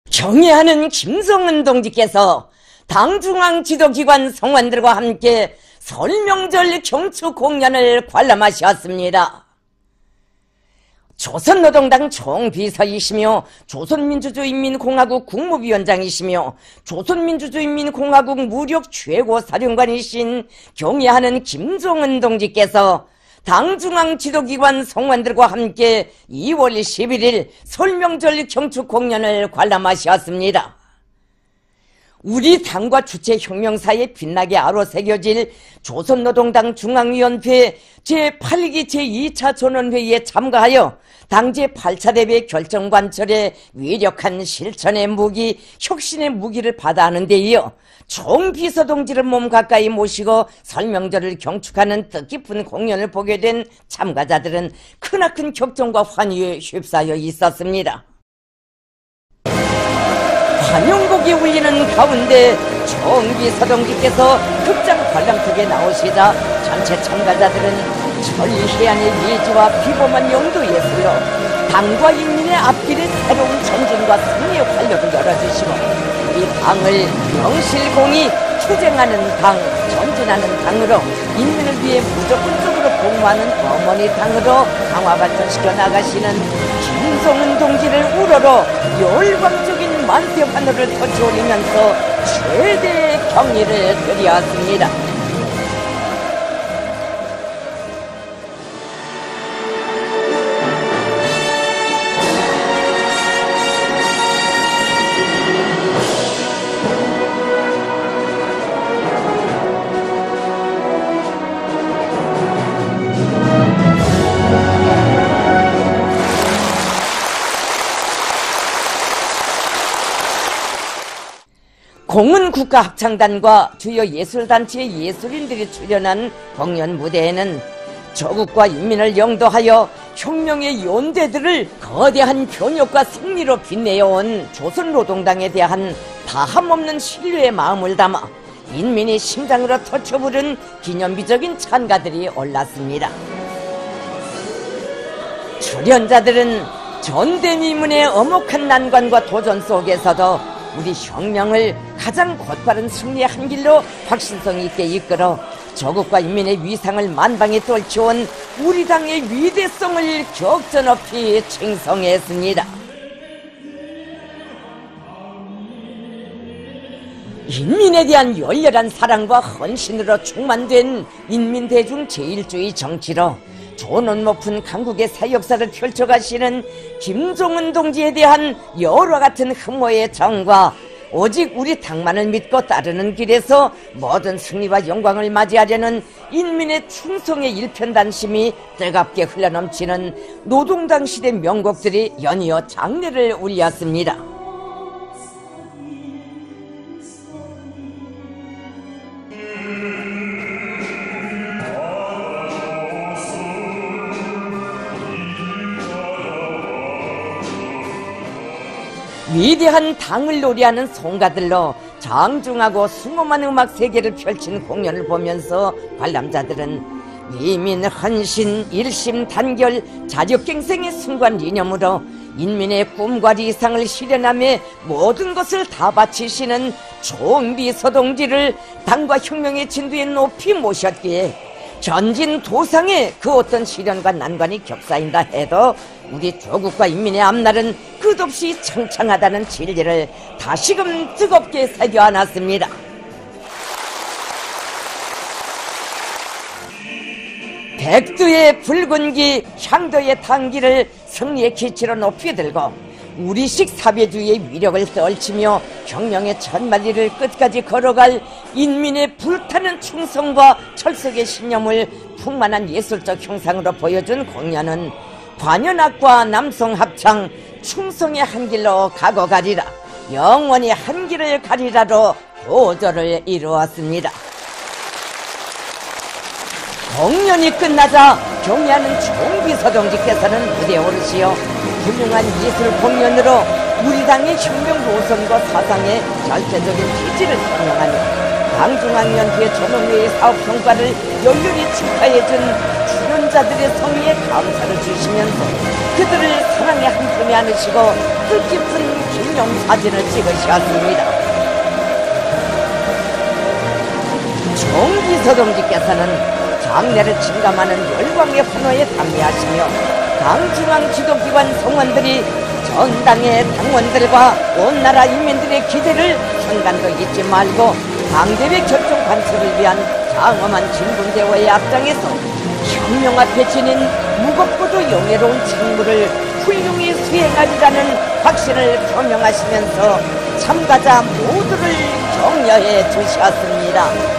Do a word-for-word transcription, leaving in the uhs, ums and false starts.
경애하는 김성은 동지께서 당중앙 지도기관 성원들과 함께 설명절 경축 공연을 관람하셨습니다. 조선노동당 총비서이시며 조선민주주의인민공화국 국무위원장이시며 조선민주주의인민공화국 무력 최고사령관이신 경애하는 김정은 동지께서 당중앙 지도기관 성원들과 함께 이월 십일일 설명절 경축 공연을 관람하셨습니다. 우리 당과 주체혁명사에 빛나게 아로새겨질 조선노동당 중앙위원회 제팔기 제이차 전원회의에 참가하여 당 제팔차 대회 결정관철의 위력한 실천의 무기, 혁신의 무기를 받아하는 데 이어 총비서 동지를 몸 가까이 모시고 설명절을 경축하는 뜻깊은 공연을 보게 된 참가자들은 크나큰 격정과 환희에 휩싸여 있었습니다. 환영곡이 울리는 가운데 총비서 동지께서 극장 관람석에 나오시자 전체 참가자들은 천리해안의 예지와 비범한 영도 예술로 당과 인민의 앞길에 새로운 전진과 승리의 활력을 열어주시고 우리 당을 명실공히 투쟁하는 당, 전진하는 당으로 인민을 위해 무조건적으로 복무하는 어머니 당으로 강화 발전시켜 나가시는 김성은 동지를 우러러 열광적인 만세 환호를 터치올리면서 최대의 경의를 드렸습니다. 공은국가합창단과 주요 예술단체의 예술인들이 출연한 공연 무대에는 조국과 인민을 영도하여 혁명의 연대들을 거대한 변혁과 승리로 빛내어온 조선노동당에 대한 다함없는 신뢰의 마음을 담아 인민의 심장으로 터쳐부른 기념비적인 찬가들이 올랐습니다. 출연자들은 전대미문의 엄혹한 난관과 도전 속에서도 우리 혁명을 가장 곧바른 승리의 한 길로 확신성 있게 이끌어 조국과 인민의 위상을 만방에 떨쳐온 우리 당의 위대성을 격전없이 칭송했습니다. 인민에 대한 열렬한 사랑과 헌신으로 충만된 인민대중 제일주의 정치로 존엄 높은 강국의 사역사를 펼쳐가시는 김정은 동지에 대한 여러 같은 흠모의 정과 오직 우리 당만을 믿고 따르는 길에서 모든 승리와 영광을 맞이하려는 인민의 충성의 일편단심이 뜨겁게 흘러넘치는 노동당 시대 명곡들이 연이어 장례를 울렸습니다. 위대한 당을 노래하는 송가들로 장중하고 숭엄한 음악 세계를 펼친 공연을 보면서 관람자들은 이민 헌신, 일심 단결, 자력갱생의 순간 이념으로 인민의 꿈과理想을 실현함에 모든 것을 다 바치시는 총비서 동지를 당과 혁명의 진두에 높이 모셨기에 전진 도상에 그 어떤 시련과 난관이 겹싸인다 해도 우리 조국과 인민의 앞날은 끝없이 창창하다는 진리를 다시금 뜨겁게 새겨안았습니다. 백두의 붉은 기, 향도의 단기를 승리의 기치로 높이 들고 우리식 사회주의의 위력을 떨치며 혁명의 천만리를 끝까지 걸어갈 인민의 불타는 충성과 철석의 신념을 풍만한 예술적 형상으로 보여준 공연은 관현악과 남성합창 충성의 한 길로 가고 가리라, 영원히 한 길을 가리라로 도저를 이루었습니다. 공연이 끝나자 경애하는 총비서 동지께서는 무대에 오르시어 훌륭한 예술 공연으로 우리 당의 혁명 노선과 사상의 절대적인 기질을 설명하며 강중앙연구의 전원회의 사업 성과를 열렬히 축하해준 출연자들의 성의에 감사를 주시면서 그들을 사랑의 한 품에 안으시고 뜻깊은 기념사진을 찍으셨습니다. 정기서 동지께서는 장례를 침감하는 열광의 환호에 담대하시며 강중앙 지도기관 성원들이 전당의 당원들과 온 나라 인민들의 기대를 한간도 잊지 말고 강대의 결정 관철을 위한 장엄한 진군대회의 앞장에서 혁명 앞에 지닌 무겁고도 영예로운 책무를 훌륭히 수행하리라는 확신을 표명하시면서 참가자 모두를 격려해 주셨습니다.